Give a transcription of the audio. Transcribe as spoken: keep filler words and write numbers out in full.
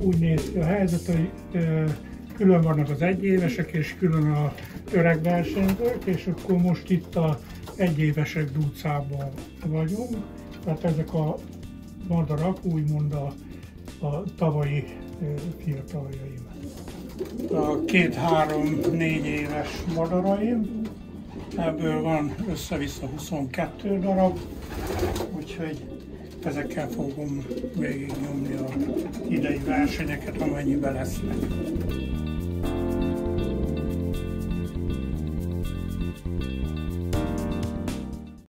úgy néz ki a helyzet, hogy külön vannak az egyévesek és külön a öreg versenyzők, és akkor most itt a egyévesek dúcában vagyunk. Tehát ezek a madarak úgymond a, a tavalyi fiataljaim. A két-három-négy éves madaraim, ebből van össze-vissza huszonkettő darab, úgyhogy ezekkel fogom végignyomni az idei versenyeket, amennyiben lesznek.